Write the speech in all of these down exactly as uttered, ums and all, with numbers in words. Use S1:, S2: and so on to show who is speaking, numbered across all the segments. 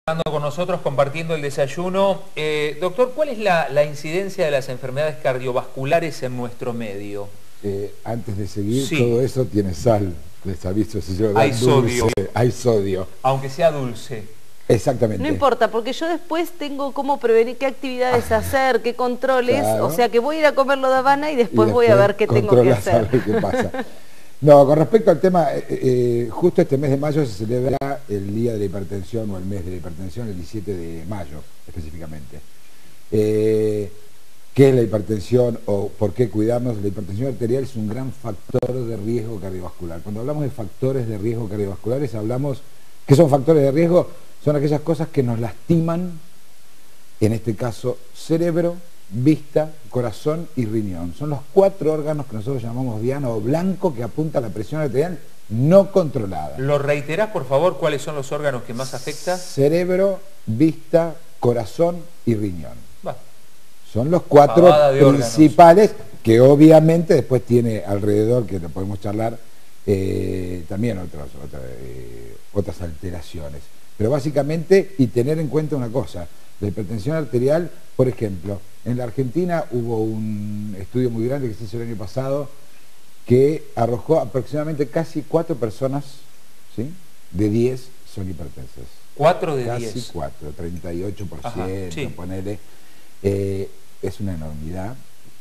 S1: con nosotros, compartiendo el desayuno. Eh, doctor, ¿cuál es la, la incidencia de las enfermedades cardiovasculares en nuestro medio?
S2: Eh, antes de seguir,
S1: sí.
S2: todo eso tiene sal. Les aviso, si yo
S1: hay
S2: dulce,
S1: sodio.
S2: Hay sodio.
S1: Aunque sea dulce.
S2: Exactamente.
S3: No importa, porque yo después tengo cómo prevenir, qué actividades hacer, qué controles,
S2: Claro.
S3: O sea que voy a ir a comerlo de Habana y después,
S2: y después
S3: voy a ver qué tengo que hacer.
S2: A ver qué pasa. No, con respecto al tema, eh, eh, justo este mes de mayo se celebra el Día de la Hipertensión, o el mes de la hipertensión, el diecisiete de mayo específicamente. Eh, ¿Qué es la hipertensión o por qué cuidarnos? La hipertensión arterial es un gran factor de riesgo cardiovascular. Cuando hablamos de factores de riesgo cardiovasculares, hablamos, ¿qué son factores de riesgo? Son aquellas cosas que nos lastiman, en este caso cerebro, vista, corazón y riñón. Son los cuatro órganos que nosotros llamamos diana o blanco, que apunta a la presión arterial no controlada.
S1: ¿Lo reiterás, por favor, cuáles son los órganos que más afecta?
S2: Cerebro, vista, corazón y riñón.
S1: Va.
S2: Son los cuatro principales,
S1: órganos.
S2: Que obviamente después tiene alrededor, que lo podemos charlar, eh, también otros, otras, eh, otras alteraciones. Pero básicamente, y tener en cuenta una cosa, la hipertensión arterial, por ejemplo, en la Argentina hubo un estudio muy grande que se hizo el año pasado que arrojó aproximadamente casi cuatro personas, ¿sí?, de diez son hipertensas.
S1: ¿cuatro de diez?
S2: Casi cuatro, treinta y ocho por ciento,
S1: Ajá, sí.
S2: ponele. Eh, es una enormidad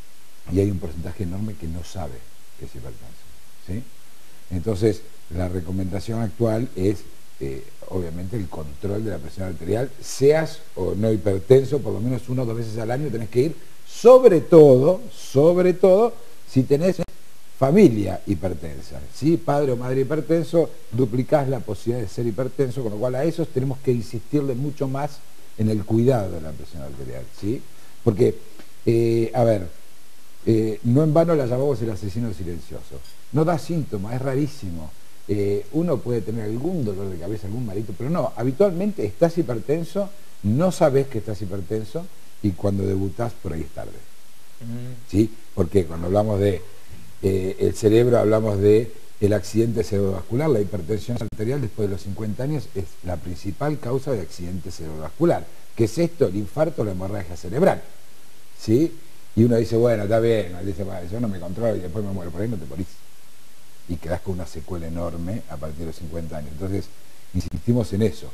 S2: y hay un porcentaje enorme que no sabe que es hipertensa, ¿sí? Entonces, la recomendación actual es Eh, obviamente el control de la presión arterial, seas o no hipertenso, por lo menos una o dos veces al año tenés que ir, sobre todo, sobre todo, si tenés familia hipertensa, ¿sí? Padre o madre hipertenso, duplicás la posibilidad de ser hipertenso, con lo cual a esos tenemos que insistirle mucho más en el cuidado de la presión arterial, ¿sí? Porque, eh, a ver, eh, no en vano la llamamos el asesino silencioso, no da síntomas, es rarísimo. Eh, uno puede tener algún dolor de cabeza, algún malito, pero no, habitualmente estás hipertenso, no sabes que estás hipertenso y cuando debutás por ahí es tarde. Mm. ¿Sí? Porque cuando hablamos de eh, el cerebro, hablamos de el accidente cerebrovascular, la hipertensión arterial después de los cincuenta años es la principal causa de accidente cerebrovascular. ¿Qué es esto? El infarto o la hemorragia cerebral. ¿Sí? Y uno dice, bueno, está bien, dice, bueno, yo no me controlo y después me muero, por ahí no te morís. Y quedás con una secuela enorme a partir de los cincuenta años. Entonces, insistimos en eso.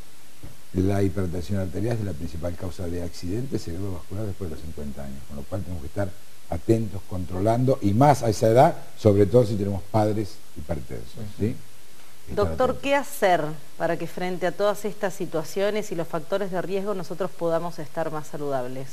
S2: La hipertensión arterial es la principal causa de accidente cerebrovascular después de los cincuenta años, con lo cual tenemos que estar atentos, controlando, y más a esa edad, sobre todo si tenemos padres hipertensos, ¿sí?
S3: Doctor, ¿qué hacer para que frente a todas estas situaciones y los factores de riesgo nosotros podamos estar más saludables?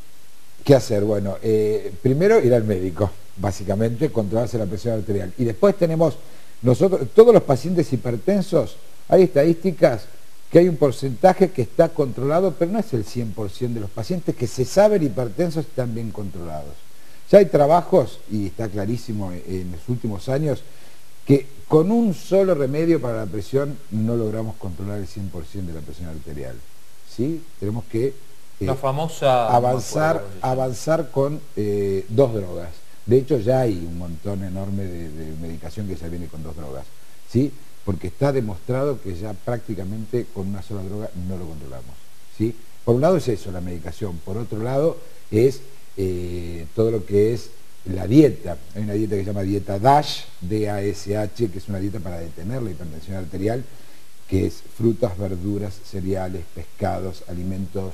S2: ¿Qué hacer? Bueno, eh, primero ir al médico, básicamente, controlarse la presión arterial. Y después tenemos, nosotros, todos los pacientes hipertensos, hay estadísticas que hay un porcentaje que está controlado, pero no es el cien por ciento de los pacientes que se saben hipertensos están bien controlados. Ya hay trabajos, y está clarísimo en los últimos años, que con un solo remedio para la presión no logramos controlar el cien por ciento de la presión arterial. ¿Sí? Tenemos que Eh,
S1: la famosa
S2: avanzar, avanzar con eh, dos drogas. De hecho ya hay un montón enorme de, de medicación que ya viene con dos drogas, ¿sí? Porque está demostrado que ya prácticamente con una sola droga no lo controlamos, ¿sí? Por un lado es eso, la medicación. Por otro lado es eh, todo lo que es la dieta. Hay una dieta que se llama dieta DASH, D A S H, que es una dieta para detener la hipertensión arterial, que es frutas, verduras, cereales, pescados, alimentos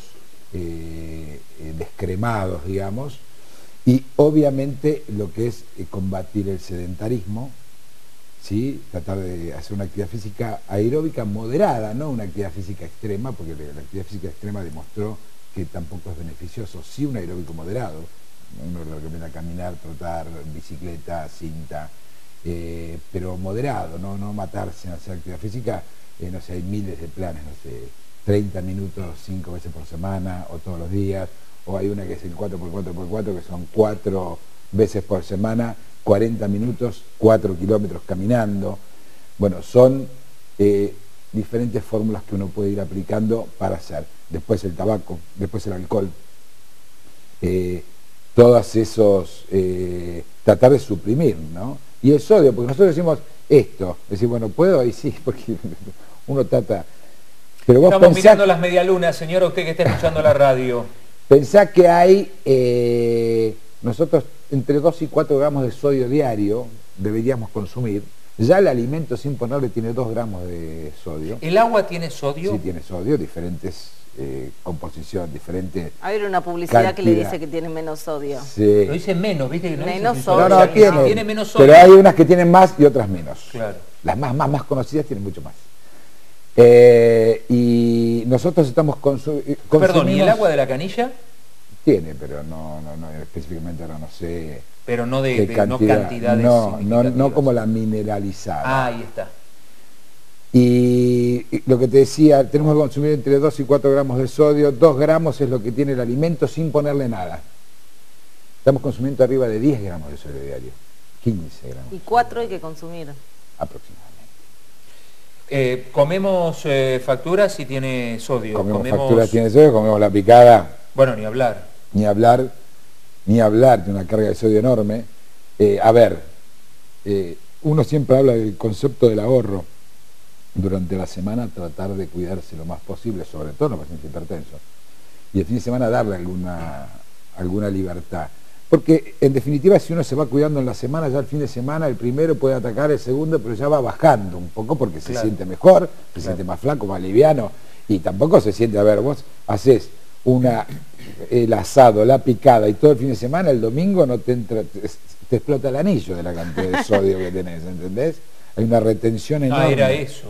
S2: Eh, eh, descremados, digamos, y obviamente lo que es eh, combatir el sedentarismo, ¿sí? Tratar de hacer una actividad física aeróbica moderada, no una actividad física extrema, porque la actividad física extrema demostró que tampoco es beneficioso, sí un aeróbico moderado, uno le recomienda caminar, trotar, bicicleta, cinta, eh, pero moderado, no, no matarse en hacer actividad física, eh, no sé, hay miles de planes, no sé, treinta minutos cinco veces por semana o todos los días, o hay una que es el cuatro por cuatro por cuatro, que son cuatro veces por semana, cuarenta minutos, cuatro kilómetros caminando. Bueno, son eh, diferentes fórmulas que uno puede ir aplicando para hacer. Después el tabaco, después el alcohol, eh, todos esos, eh, tratar de suprimir, ¿no? Y el sodio, porque nosotros decimos esto, decir, bueno, ¿puedo? Ahí sí, porque uno trata... Pero vos
S1: Estamos
S2: pensá,
S1: mirando las medialunas, señora, usted que está escuchando la radio.
S2: pensá que hay, eh, nosotros entre dos y cuatro gramos de sodio diario deberíamos consumir. Ya el alimento sin ponerle tiene dos gramos de sodio.
S1: ¿El agua tiene sodio?
S2: Sí, tiene sodio, diferentes eh, composición, diferentes.
S3: Hay una publicidad
S2: cantidad.
S3: que le dice que tiene menos sodio.
S2: Sí.
S1: Lo dice menos, ¿viste? Que no
S3: Menos
S1: dice
S3: sodio.
S2: No, no, tiene,
S1: tiene menos sodio.
S2: pero hay unas que tienen más y otras menos.
S1: Claro.
S2: Las más, más, más conocidas tienen mucho más. Eh, y nosotros estamos consu consumimos...
S1: Perdón, ¿y el agua de la canilla?
S2: Tiene, pero no, no, no específicamente ahora no sé...
S1: Pero no de,
S2: qué
S1: de no cantidades
S2: no, no, no
S1: significativas.
S2: como la mineralizada.
S1: Ah, ahí está.
S2: Y lo que te decía, tenemos que consumir entre dos y cuatro gramos de sodio. dos gramos es lo que tiene el alimento sin ponerle nada. Estamos consumiendo arriba de diez gramos de sodio diario. quince gramos.
S3: Y cuatro hay que consumir.
S2: Aproximadamente.
S1: Eh, comemos eh, facturas si tiene sodio.
S2: Comemos, facturas tiene sodio, comemos la picada.
S1: Bueno, ni hablar.
S2: Ni hablar, ni hablar de una carga de sodio enorme. Eh, a ver, eh, uno siempre habla del concepto del ahorro. Durante la semana tratar de cuidarse lo más posible, sobre todo los pacientes hipertensos. Y el fin de semana darle alguna, alguna libertad. Porque en definitiva si uno se va cuidando en la semana, ya el fin de semana el primero puede atacar el segundo, pero ya va bajando un poco porque se
S1: Claro.
S2: siente mejor, se
S1: Claro.
S2: siente más flaco, más liviano. Y tampoco se siente, a ver, vos haces una, el asado, la picada y todo el fin de semana, el domingo no te entra, te, te explota el anillo de la cantidad de sodio que tenés, ¿entendés? Hay una retención enorme.
S1: Ah, era eso.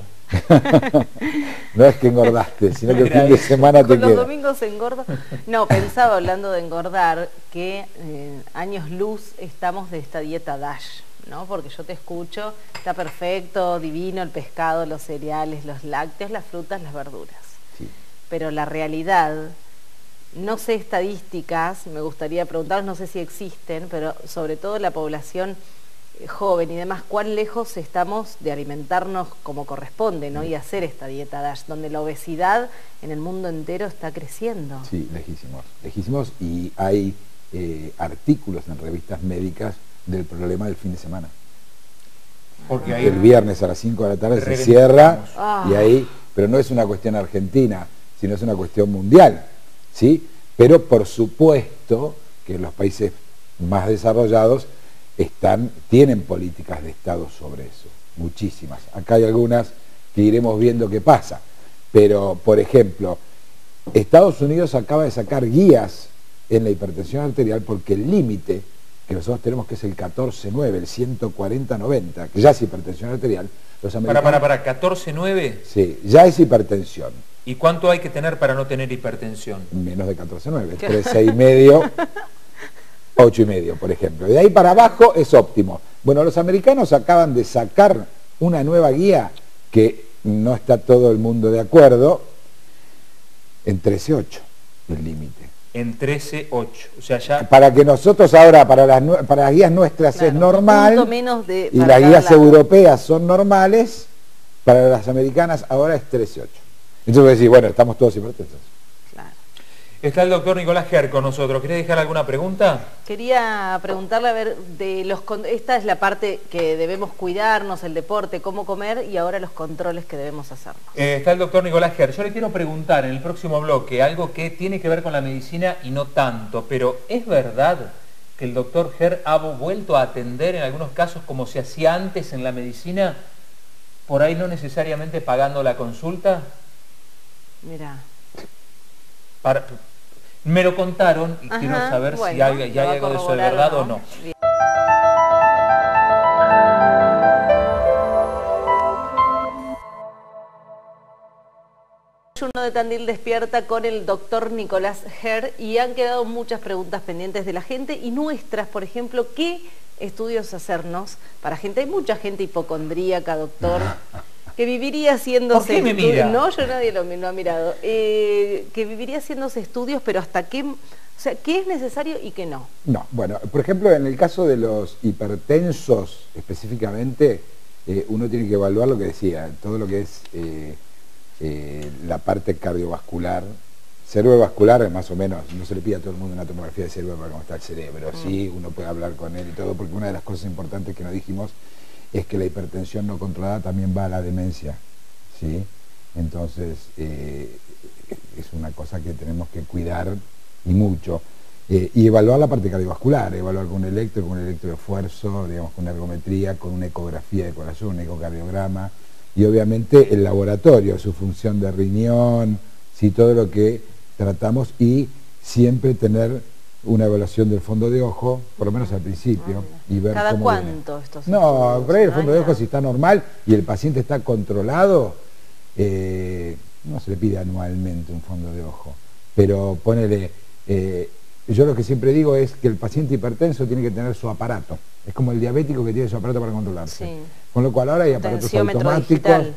S2: No es que engordaste, sino que el
S1: Era
S2: fin de
S1: eso.
S2: semana te
S3: Con los
S2: queda.
S3: domingos se engorda. No, pensaba hablando de engordar que eh, años luz estamos de esta dieta DASH, ¿no? Porque yo te escucho, está perfecto, divino el pescado, los cereales, los lácteos, las frutas, las verduras.
S2: Sí.
S3: Pero la realidad, no sé estadísticas, me gustaría preguntaros, no sé si existen, pero sobre todo la población joven y demás, cuán lejos estamos de alimentarnos como corresponde, ¿no? Y hacer esta dieta DASH, donde la obesidad en el mundo entero está creciendo.
S2: Sí, lejísimos, lejísimos, y hay eh, artículos en revistas médicas del problema del fin de semana.
S1: Porque ahí
S2: El viernes a las cinco de la tarde se
S1: reventamos.
S2: cierra
S3: Ah.
S2: y ahí, pero no es una cuestión argentina, sino es una cuestión mundial, ¿sí? Pero por supuesto que los países más desarrollados están, tienen políticas de Estado sobre eso, muchísimas. Acá hay algunas que iremos viendo qué pasa, pero por ejemplo, Estados Unidos acaba de sacar guías en la hipertensión arterial porque el límite que nosotros tenemos, que es el catorce nueve, el ciento cuarenta noventa, que ya es hipertensión arterial, los
S1: Para,
S2: americanos...
S1: para, para, catorce nueve.
S2: Sí, ya es hipertensión,
S1: ¿Y cuánto hay que tener para no tener hipertensión?
S2: menos de catorce nueve, trece y medio, ocho y medio, por ejemplo. De ahí para abajo es óptimo. Bueno, los americanos acaban de sacar una nueva guía que no está todo el mundo de acuerdo, en trece ocho el límite.
S1: En trece ocho. O sea, ya...
S2: Para que nosotros ahora, para las, nue- para las guías nuestras
S3: Claro,
S2: es
S3: un
S2: normal,
S3: punto menos de-
S2: y
S3: para
S2: las
S3: cada
S2: guías
S3: lado.
S2: europeas son normales, para las americanas ahora es trece ocho. Entonces voy a decir, bueno, estamos todos hipertensos.
S3: Claro.
S1: Está el doctor Nicolás Ger con nosotros. ¿Querés dejar alguna pregunta?
S3: Quería preguntarle, a ver, de los con- esta es la parte que debemos cuidarnos, el deporte, cómo comer, y ahora los controles que debemos hacernos.
S1: Eh, está el doctor Nicolás Ger. Yo le quiero preguntar en el próximo bloque algo que tiene que ver con la medicina y no tanto, pero ¿es verdad que el doctor Ger ha vuelto a atender en algunos casos como se hacía antes en la medicina, por ahí no necesariamente pagando la consulta?
S3: Mira.
S1: Para- me lo contaron y
S3: Ajá,
S1: quiero saber si
S3: bueno,
S1: hay,
S3: lo
S1: y
S3: va
S1: hay
S3: a
S1: algo de eso de
S3: corroborar
S1: verdad o no.
S3: Bien. Uno de Tandil despierta con el doctor Nicolás Ger y han quedado muchas preguntas pendientes de la gente y nuestras, por ejemplo, ¿qué estudios hacernos para gente? Hay mucha gente hipocondríaca, doctor, que viviría haciéndose...
S1: ¿Por qué me
S3: estu-
S1: mira?
S3: No, yo nadie lo, lo ha mirado. Eh, que viviría haciéndose estudios, pero hasta qué... O sea, ¿qué es necesario y qué no?
S2: No, bueno, por ejemplo, en el caso de los hipertensos específicamente, eh, uno tiene que evaluar lo que decía, todo lo que es eh, eh, la parte cardiovascular. Cerebrovascular es más o menos, no se le pide a todo el mundo una tomografía de cerebro para cómo está el cerebro,
S3: Mm.
S2: sí, uno puede hablar con él y todo, porque una de las cosas importantes que nos dijimos es que la hipertensión no controlada también va a la demencia, ¿sí? Entonces, eh, es una cosa que tenemos que cuidar y mucho. Eh, y evaluar la parte cardiovascular, evaluar con un electro, con un electro de esfuerzo, digamos, con una ergometría, con una ecografía de corazón, un ecocardiograma, y obviamente el laboratorio, su función de riñón, sí, todo lo que tratamos, y siempre tener una evaluación del fondo de ojo, por lo menos al principio, y ver
S3: ¿Cada
S2: cómo
S3: cuánto
S2: viene.
S3: estos
S2: No,
S3: estudios?
S2: por ahí el fondo de
S3: Ay,
S2: ojo,
S3: no.
S2: si está normal y el paciente está controlado, eh, no se le pide anualmente un fondo de ojo, pero ponele, eh, yo lo que siempre digo es que el paciente hipertenso tiene que tener su aparato, es como el diabético que tiene su aparato para controlarse,
S3: Sí.
S2: con lo cual ahora hay aparatos
S3: Tensiómetro
S2: automáticos,
S3: digital.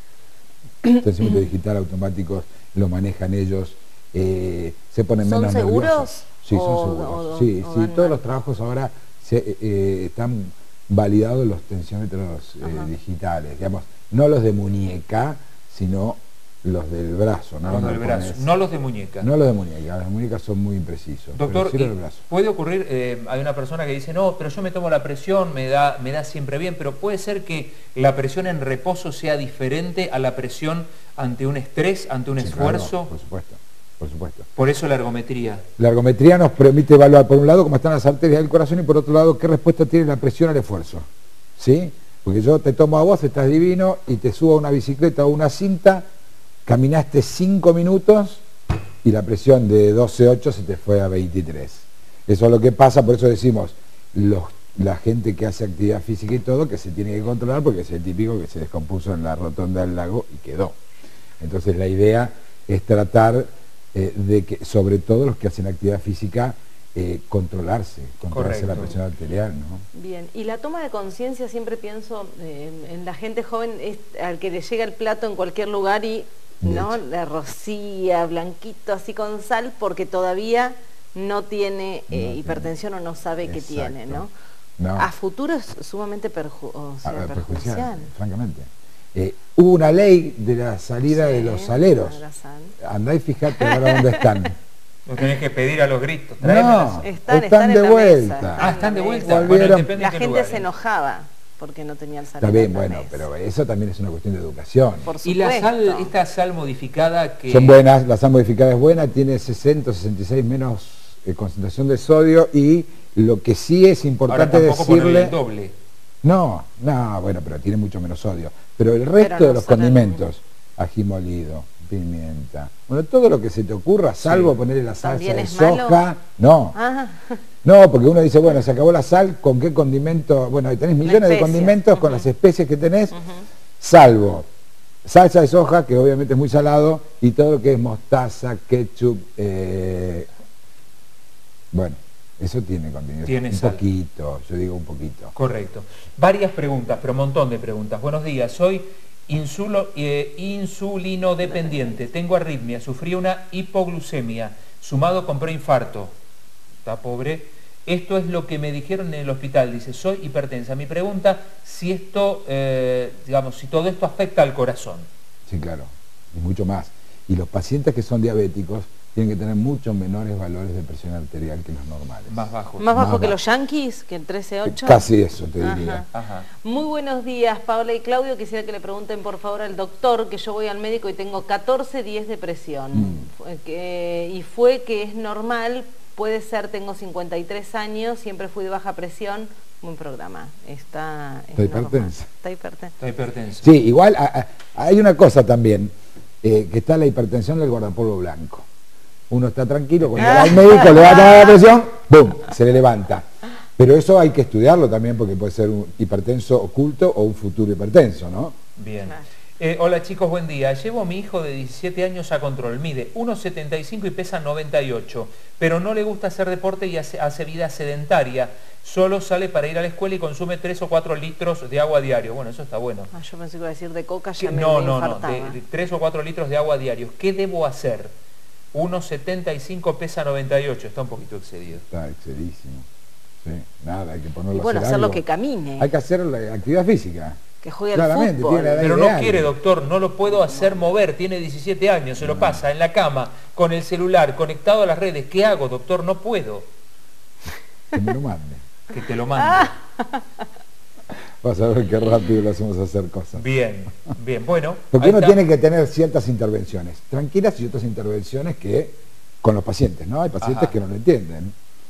S2: tensiómetro digital automáticos, lo manejan ellos, eh, se ponen
S3: ¿Son
S2: menos
S3: seguros?
S2: nerviosos. Sí, son
S3: O-
S2: seguros.
S3: o-
S2: sí,
S3: o
S2: sí,
S3: dan
S2: todos
S3: mal.
S2: los trabajos ahora se, eh, están validados los tensiómetros eh,
S3: Ajá.
S2: digitales, digamos, no los de muñeca, sino los del brazo, ¿no?
S1: Los
S2: No
S1: del brazo,
S2: pones-
S1: no los de muñeca.
S2: no los de muñeca, las muñecas son muy imprecisos.
S1: Doctor,
S2: pero sí los
S1: y
S2: del brazo.
S1: puede ocurrir, eh, hay una persona que dice, no, pero yo me tomo la presión, me da, me da siempre bien, pero puede ser que la presión en reposo sea diferente a la presión ante un estrés, ante un
S2: Sí, claro,
S1: esfuerzo.
S2: por supuesto, por supuesto.
S1: Por eso la ergometría.
S2: La ergometría nos permite evaluar, por un lado, cómo están las arterias del corazón, y por otro lado, qué respuesta tiene la presión al esfuerzo. ¿Sí? Porque yo te tomo a vos, estás divino, y te subo a una bicicleta o una cinta, caminaste cinco minutos y la presión de doce ocho se te fue a veintitrés. Eso es lo que pasa, por eso decimos, los, la gente que hace actividad física y todo, que se tiene que controlar, porque es el típico que se descompuso en la rotonda del lago y quedó. Entonces la idea es tratar eh, de que, sobre todo los que hacen actividad física, eh, controlarse, controlarse
S1: Correcto.
S2: la presión arterial, ¿no?
S3: Bien, y la toma de conciencia, siempre pienso eh, en, en la gente joven, es al que le llega el plato en cualquier lugar y no
S2: Leche.
S3: la rocía, blanquito, así con sal, porque todavía no tiene eh,
S2: No tiene.
S3: hipertensión o no sabe que
S2: Exacto.
S3: tiene, ¿no?
S2: No.
S3: A futuro es sumamente perju o sea,
S2: A ver,
S3: perjudicial.
S2: perjudicial, francamente. Eh, hubo una ley de la salida de
S3: Sí,
S2: los saleros.
S3: de la sal.
S2: Andá y fijate ahora dónde están.
S1: Lo tenés que pedir a los gritos.
S2: No,
S1: tráemelas.
S3: Están,
S2: están,
S3: están en
S2: de
S3: la
S2: vuelta.
S3: mesa,
S1: Ah, están de
S3: en la
S1: vuelta.
S3: mesa.
S1: Bueno,
S2: Volvieron.
S1: depende
S3: La
S1: en qué
S3: gente
S1: lugar,
S3: se
S1: ¿eh?
S3: enojaba porque no tenía el sal.
S2: Está
S3: en
S2: bien,
S3: la
S2: bueno,
S3: mesa.
S2: pero eso también es una cuestión de educación.
S3: Por
S1: Y la sal,
S3: supuesto.
S1: esta sal modificada que...
S2: Son buenas, la sal modificada es buena, tiene sesenta, sesenta y seis menos eh, concentración de sodio, y lo que sí es
S1: Ahora
S2: importante
S1: tampoco ponerle
S2: decirle...
S1: el doble.
S2: No, no, bueno, pero tiene mucho menos sodio. Pero el resto
S3: Pero no
S2: de los
S3: son el-
S2: condimentos, ají molido, pimienta, bueno, todo lo que se te ocurra, salvo
S1: Sí.
S2: ponerle la salsa
S3: ¿También
S2: de
S3: es malo?
S2: soja, no,
S3: Ah,
S2: no, porque uno dice, bueno, se acabó la sal, ¿con qué condimento? Bueno, ahí tenés millones de
S3: especias,
S2: condimentos con
S3: ujú.
S2: las especies que tenés,
S3: ujú.
S2: salvo salsa de soja, que obviamente es muy salado, y todo lo que es mostaza, ketchup, eh, bueno, eso tiene contenido.
S1: Tiene
S2: un
S1: sal.
S2: poquito, yo digo un poquito.
S1: Correcto. Varias preguntas, pero un montón de preguntas. Buenos días, soy insulo, eh, insulino dependiente, tengo arritmia, sufrí una hipoglucemia, sumado con preinfarto. Está pobre. Esto es lo que me dijeron en el hospital, dice, soy hipertensa. Mi pregunta, si esto, eh, digamos, si todo esto afecta al corazón.
S2: Sí, claro, y mucho más. Y los pacientes que son diabéticos tienen que tener muchos menores valores de presión arterial que los normales.
S1: Más bajo.
S3: Más bajo
S2: Más
S3: que
S2: bajo.
S3: los yanquis, que el trece ocho.
S2: Casi eso te diría.
S3: Ajá.
S1: Ajá.
S3: Muy buenos días, Paola y Claudio. Quisiera que le pregunten por favor al doctor, que yo voy al médico y tengo catorce diez de presión.
S2: Mm.
S3: Fue que- y fue que es normal, puede ser, tengo cincuenta y tres años, siempre fui de baja presión. Buen programa. Está, es
S2: Está
S3: normal.
S2: hipertensa.
S3: Está hipertensa.
S1: Está hipertenso.
S2: Sí, igual a- a- hay una cosa también, eh, que está la hipertensión del guardapolvo blanco. Uno está tranquilo, cuando va al médico le va a tomar la presión, ¡bum!, se le levanta. Pero eso hay que estudiarlo también, porque puede ser un hipertenso oculto o un futuro hipertenso, ¿no?
S1: Bien.
S3: Claro.
S1: Eh, hola chicos, buen día. Llevo a mi hijo de diecisiete años a control. Mide uno setenta y cinco y pesa noventa y ocho, pero no le gusta hacer deporte y hace, hace vida sedentaria. Solo sale para ir a la escuela y consume tres o cuatro litros de agua diario. Bueno, eso está bueno.
S3: Ah, yo pensé que iba a decir de coca,
S1: ¿Qué-
S3: ya me,
S1: No,
S3: me
S1: no, no,
S3: infartaba.
S1: de, de tres o cuatro litros de agua diarios. ¿Qué debo hacer? uno setenta y cinco, pesa noventa y ocho, está un poquito excedido.
S2: Está excedísimo. Sí, nada, hay que ponerlo
S3: Y bueno,
S2: a hacer
S3: hacerlo
S2: algo.
S3: que camine,
S2: Hay que hacer la actividad física.
S3: que juegue
S2: Claramente,
S3: al fútbol.
S2: tiene la edad
S1: Pero no
S2: ideal.
S1: quiere, doctor, no lo puedo hacer mover, tiene diecisiete años, se lo pasa en la cama, con el celular, conectado a las redes. ¿Qué hago, doctor? No puedo.
S2: Que me lo mande.
S1: Que te lo mande.
S2: Vas a ver qué rápido le hacemos hacer cosas.
S1: Bien, bien, bueno.
S2: Porque uno
S1: está.
S2: tiene que tener ciertas intervenciones tranquilas y otras intervenciones que con los pacientes, ¿no? Hay pacientes
S1: Ajá.
S2: que no lo entienden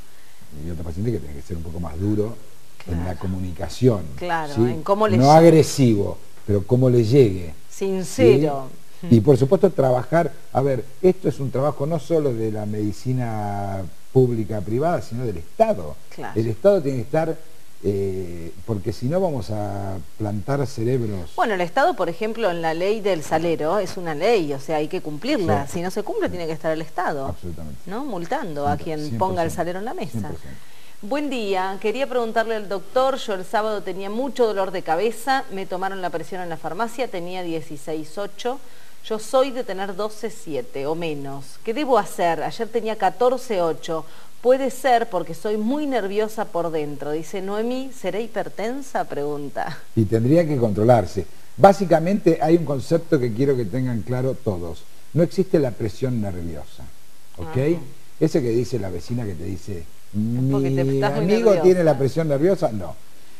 S2: y otros pacientes que tienen que ser un poco más duro
S3: Claro.
S2: en la comunicación.
S3: Claro,
S2: ¿sí?
S3: en cómo le
S2: no
S3: llegue.
S2: agresivo, pero cómo le llegue.
S3: Sincero.
S2: ¿sí? Y por supuesto trabajar, a ver, esto es un trabajo no solo de la medicina pública, privada, sino del Estado.
S3: Claro.
S2: El Estado tiene que estar, eh, porque si no vamos a plantar cerebros.
S3: Bueno, el Estado, por ejemplo, en la ley del salero, es una ley, o sea, hay que cumplirla.
S2: Sí.
S3: Si no se cumple, tiene que estar el Estado.
S2: Absolutamente.
S3: ¿No? Multando a quien
S2: cien por
S3: ponga el
S2: ciento.
S3: salero en la mesa.
S2: cien por ciento.
S3: Buen día, quería preguntarle al doctor, yo el sábado tenía mucho dolor de cabeza, me tomaron la presión en la farmacia, tenía dieciséis punto ocho, yo soy de tener doce punto siete o menos. ¿Qué debo hacer? Ayer tenía catorce punto ocho. Puede ser porque soy muy nerviosa por dentro. Dice Noemí, ¿seré hipertensa? Pregunta.
S2: Y tendría que controlarse. Básicamente hay un concepto que quiero que tengan claro todos. No existe la presión nerviosa, ¿ok?
S3: Ajá.
S2: Ese que dice la vecina que te dice,
S3: porque te
S2: mi
S3: estás muy
S2: amigo
S3: nerviosa.
S2: tiene la presión nerviosa, no.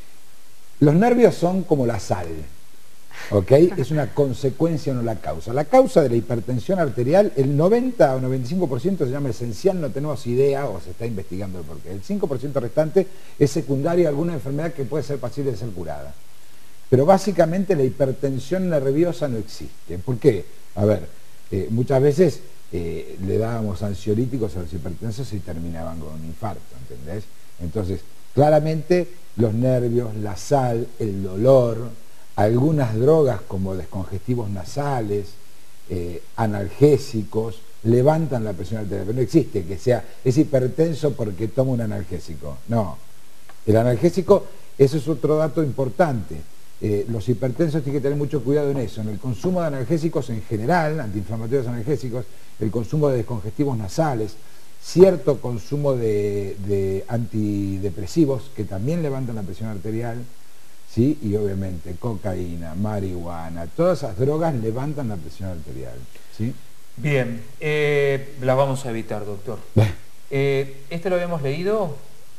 S2: Los nervios son como la sal, ¿ok? Es una consecuencia, no la causa. La causa de la hipertensión arterial, el noventa o noventa y cinco por ciento se llama esencial, no tenemos idea o se está investigando el porqué. El cinco por ciento restante es secundario a alguna enfermedad que puede ser pasible de ser curada. Pero básicamente la hipertensión nerviosa no existe. ¿Por qué? A ver, eh, muchas veces eh, le dábamos ansiolíticos a los hipertensos y terminaban con un infarto, ¿entendés? Entonces, claramente los nervios, la sal, el dolor, algunas drogas como descongestivos nasales, eh, analgésicos, levantan la presión arterial. Pero no existe que sea, es hipertenso porque toma un analgésico. No. El analgésico, eso es otro dato importante. Eh, los hipertensos tienen que tener mucho cuidado en eso, en el consumo de analgésicos en general, antiinflamatorios analgésicos, el consumo de descongestivos nasales, cierto consumo de, de antidepresivos que también levantan la presión arterial, ¿sí? Y obviamente cocaína, marihuana, todas esas drogas levantan la presión arterial, ¿sí?
S1: Bien, eh, las vamos a evitar, doctor. Eh, ¿Este lo habíamos leído?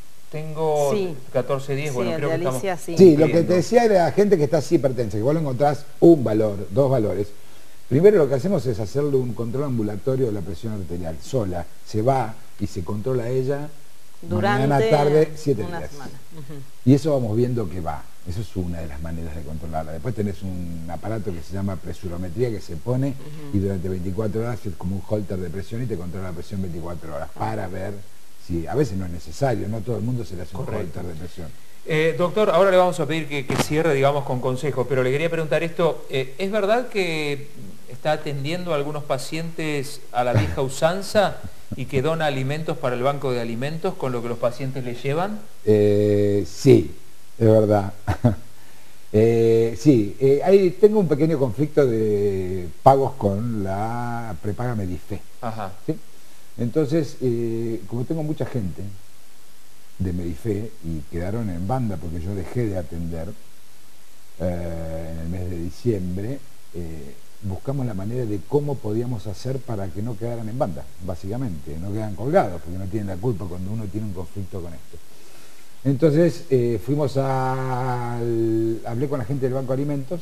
S1: Tengo
S3: Sí.
S1: catorce diez,
S3: Sí,
S1: bueno,
S3: el
S1: creo
S3: de
S1: que
S3: Alicia,
S1: estamos...
S3: sí.
S2: Sí, lo que te decía era la gente que está así hipertensa, que vos lo encontrás un valor, dos valores. Primero lo que hacemos es hacerle un control ambulatorio de la presión arterial, sola. Se va y se controla ella
S3: Durante
S2: mañana, tarde, siete
S3: una
S2: días.
S3: semana. Ujú.
S2: Y eso vamos viendo que va. Eso es una de las maneras de controlarla. Después tenés un aparato que se llama presurometría que se pone
S3: Uh-huh.
S2: y durante veinticuatro horas es como un holter de presión y te controla la presión veinticuatro horas para ver si a veces no es necesario, no todo el mundo se le hace
S1: Correcto.
S2: un holter de presión.
S1: Eh, doctor, ahora le vamos a pedir que, que cierre, digamos, con consejos, pero le quería preguntar esto, eh, ¿es verdad que está atendiendo a algunos pacientes a la vieja usanza y que dona alimentos para el banco de alimentos con lo que los pacientes le llevan?
S2: Eh, sí, es verdad. eh, sí, eh, ahí tengo un pequeño conflicto de pagos con la prepaga Medife.
S1: Ajá.
S2: ¿Sí? Entonces, eh, como tengo mucha gente de Medife y quedaron en banda porque yo dejé de atender eh, en el mes de diciembre, eh, buscamos la manera de cómo podíamos hacer para que no quedaran en banda, básicamente, no quedan colgados porque no tienen la culpa cuando uno tiene un conflicto con esto. Entonces eh, fuimos a... hablé con la gente del Banco de Alimentos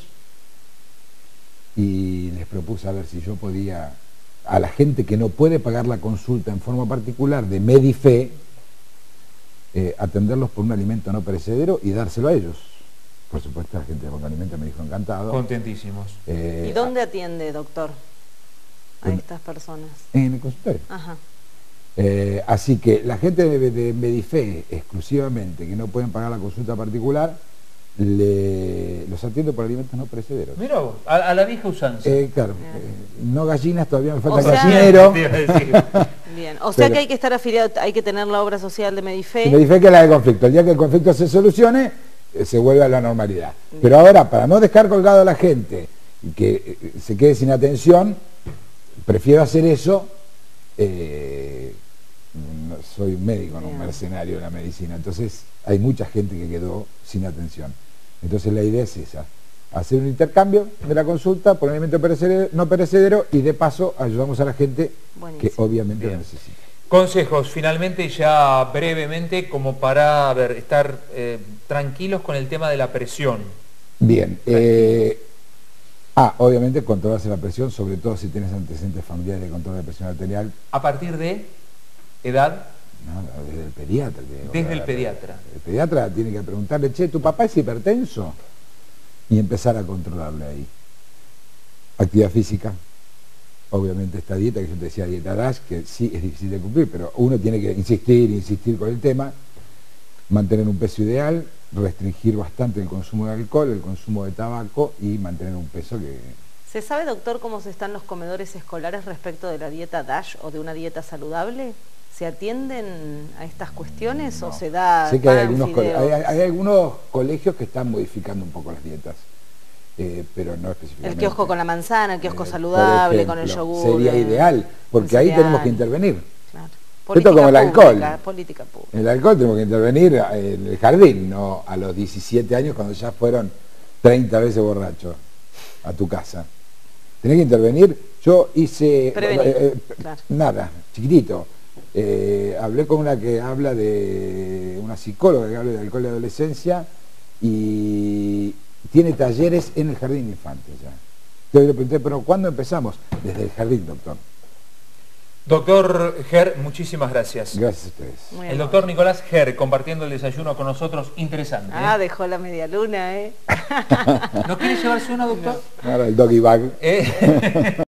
S2: y les propuse a ver si yo podía, a la gente que no puede pagar la consulta en forma particular de Medife, eh, atenderlos por un alimento no perecedero y dárselo a ellos. Por supuesto, la gente del Banco de Alimentos me dijo encantado.
S1: Contentísimos.
S2: Eh,
S3: ¿Y dónde atiende, doctor, a
S2: en-
S3: estas personas?
S2: En el consultorio.
S3: Ajá.
S2: Eh, así que la gente de, de Medife exclusivamente que no pueden pagar la consulta particular, le, los atiendo por alimentos no perecederos.
S1: Mira vos, a, a la vieja usanza.
S2: Eh, claro,
S3: Bien.
S2: eh, no gallinas, todavía me falta
S3: O sea-
S2: gallinero.
S1: Te iba a decir.
S3: Bien, o sea
S2: Pero-
S3: que hay que estar afiliado, hay que tener la obra social de Medife.
S2: Y Medife que es la de conflicto. El día que el conflicto se solucione, eh, se vuelve a la normalidad. Pero ahora, para no dejar colgado a la gente y que eh, se quede sin atención, prefiero hacer eso. Eh, no, soy un médico, no un
S3: Bien.
S2: mercenario de la medicina. Entonces, hay mucha gente que quedó sin atención. Entonces, la idea es esa. Hacer un intercambio de la consulta por alimento perecedero, no perecedero y de paso ayudamos a la gente
S3: Buenísimo.
S2: que obviamente
S1: Bien.
S2: lo necesita.
S1: Consejos, finalmente, ya brevemente, como para a ver, estar eh, tranquilos con el tema de la presión.
S2: Bien. Eh, ah, obviamente controlarse la presión, sobre todo si tienes antecedentes familiares de control de presión arterial.
S1: ¿A partir de edad?
S2: No, desde el pediatra.
S1: Desde el pediatra.
S2: El pediatra tiene que preguntarle, che, ¿tu papá es hipertenso? Y empezar a controlarle ahí. Actividad física. Obviamente esta dieta que yo te decía, dieta DASH, que sí es difícil de cumplir, pero uno tiene que insistir, insistir con el tema, mantener un peso ideal, restringir bastante el consumo de alcohol, el consumo de tabaco y mantener un peso que...
S3: ¿Se sabe, doctor, cómo se están los comedores escolares respecto de la dieta DASH o de una dieta saludable? ¿Se atienden a estas cuestiones
S2: no.
S3: o se da
S2: sé que hay
S3: pan,
S2: algunos,
S3: fideos?
S2: hay, hay algunos colegios que están modificando un poco las dietas. Eh, pero no específicamente.
S3: El kiosco con la manzana, el kiosco
S2: eh,
S3: saludable,
S2: ejemplo,
S3: con el yogur.
S2: Sería ideal, porque ahí tenemos que intervenir.
S3: Claro.
S2: Esto como el alcohol.
S3: Pública, política pública.
S2: En el alcohol tenemos que intervenir en el jardín, no a los diecisiete años cuando ya fueron treinta veces borrachos a tu casa. Tenés que intervenir. Yo hice eh, eh,
S3: claro.
S2: nada, chiquitito. Eh, hablé con una que habla de una psicóloga que habla de alcohol de adolescencia y tiene talleres en el jardín de infantes ya. Entonces le pregunté, pero ¿cuándo empezamos? Desde el jardín, doctor.
S1: Doctor Ger, muchísimas gracias.
S2: Gracias a ustedes.
S3: Muy
S1: el
S3: amable.
S1: doctor Nicolás Ger compartiendo el desayuno con nosotros, interesante.
S3: Ah,
S1: ¿eh?
S3: dejó la media luna, ¿eh?
S1: ¿No quiere llevarse una, doctor?
S2: Ahora el doggy bag.
S1: ¿Eh?